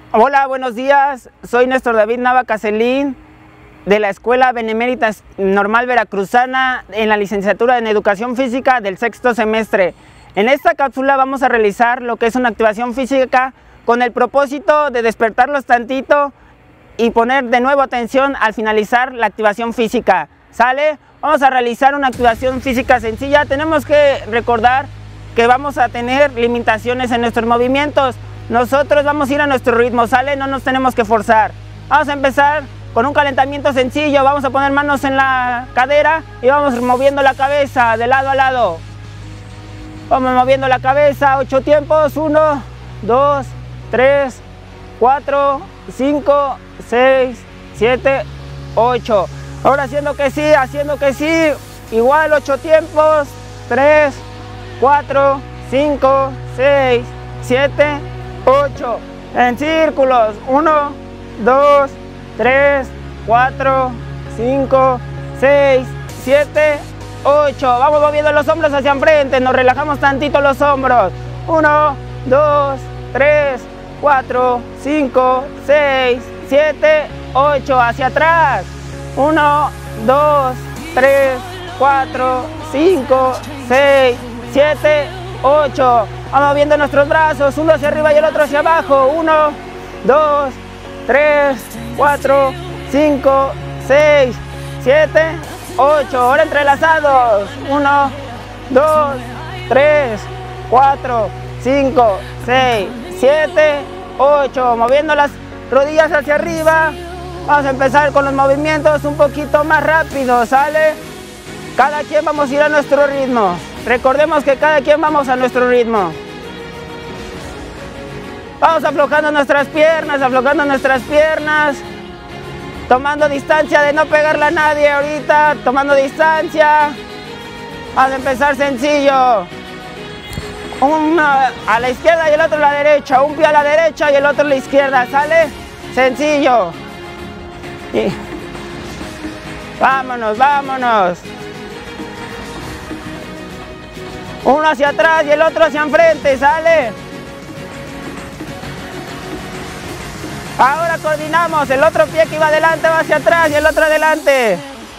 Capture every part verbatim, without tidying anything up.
Hola, buenos días. Soy Néstor David Nava Caselín de la Escuela Benemérita Normal Veracruzana en la licenciatura en Educación Física del sexto semestre. En esta cápsula vamos a realizar lo que es una activación física con el propósito de despertarlos tantito y poner de nuevo atención al finalizar la activación física. ¿Sale? Vamos a realizar una activación física sencilla. Tenemos que recordar que vamos a tener limitaciones en nuestros movimientos. Nosotros vamos a ir a nuestro ritmo, ¿sale? No nos tenemos que forzar. Vamos a empezar con un calentamiento sencillo. Vamos a poner manos en la cadera y vamos moviendo la cabeza de lado a lado. Vamos moviendo la cabeza, ocho tiempos. uno, dos, tres, cuatro, cinco, seis, siete, ocho. Ahora haciendo que sí, haciendo que sí. Igual ocho tiempos. tres, cuatro, cinco, seis, siete, ocho. En círculos. uno, dos, tres, cuatro, cinco, seis, siete, ocho. Vamos moviendo los hombros hacia enfrente. Nos relajamos tantito los hombros. uno, dos, tres, cuatro, cinco, seis, siete, ocho. Hacia atrás. uno, dos, tres, cuatro, cinco, seis, siete, ocho. Vamos moviendo nuestros brazos, uno hacia arriba y el otro hacia abajo. uno, dos, tres, cuatro, cinco, seis, siete, ocho. Ahora entrelazados. uno, dos, tres, cuatro, cinco, seis, siete, ocho. Moviendo las rodillas hacia arriba. Vamos a empezar con los movimientos un poquito más rápido, ¿sale? Cada quien vamos a ir a nuestro ritmo. Recordemos que cada quien vamos a nuestro ritmo. Vamos aflojando nuestras piernas, aflojando nuestras piernas. Tomando distancia de no pegarle a nadie ahorita. Tomando distancia. Vamos a empezar sencillo. Uno a la izquierda y el otro a la derecha. Un pie a la derecha y el otro a la izquierda, ¿sale? Sencillo. Y vámonos, vámonos. Uno hacia atrás y el otro hacia enfrente, ¿sale? Ahora coordinamos, el otro pie que iba adelante va hacia atrás y el otro adelante.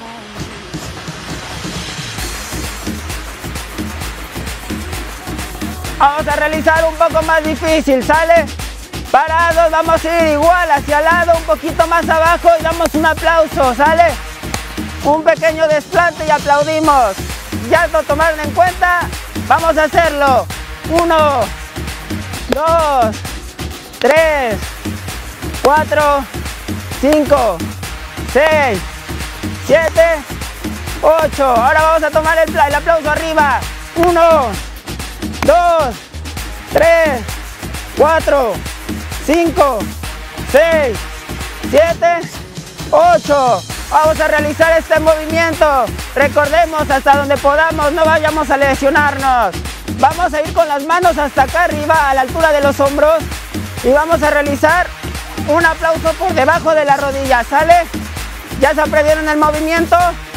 Vamos a realizar un poco más difícil, ¿sale? Parados, vamos a ir igual hacia el lado, un poquito más abajo y damos un aplauso, ¿sale? Un pequeño desplante y aplaudimos. ¿Ya lo tomaron en cuenta? Vamos a hacerlo. uno, dos, tres, cuatro, cinco, seis, siete, ocho. Ahora vamos a tomar el, el aplauso arriba. uno, dos, tres, cuatro, cinco, seis, siete, ocho. Vamos a realizar este movimiento. Recordemos hasta donde podamos, no vayamos a lesionarnos. Vamos a ir con las manos hasta acá arriba, a la altura de los hombros. Y vamos a realizar un aplauso por debajo de la rodilla, ¿sale? ¿Ya se aprendieron el movimiento?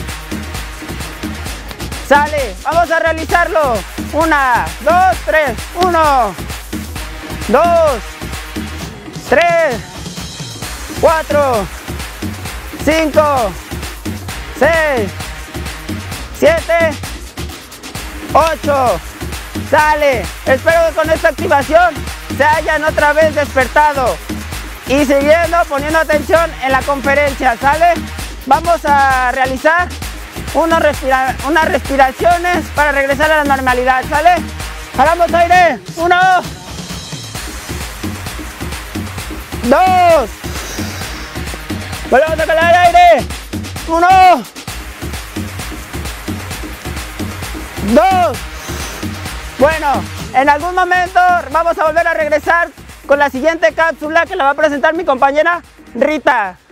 Sale, vamos a realizarlo. Una, dos, tres. Uno, dos, tres, cuatro, cinco, seis, siete, ocho. Sale. Espero que con esta activación se hayan otra vez despertado y siguiendo poniendo atención en la conferencia, ¿sale? Vamos a realizar unos respira unas respiraciones para regresar a la normalidad, ¿sale? Hagamos aire. Uno, dos. Volvemos a calar aire. Uno, dos. Bueno, en algún momento vamos a volver a regresar con la siguiente cápsula que la va a presentar mi compañera Rita.